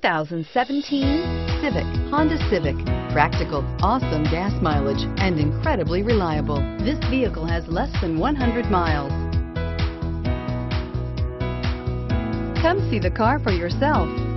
2017 Civic, Honda Civic. Practical, awesome gas mileage, and incredibly reliable. This vehicle has less than 100 miles. Come see the car for yourself.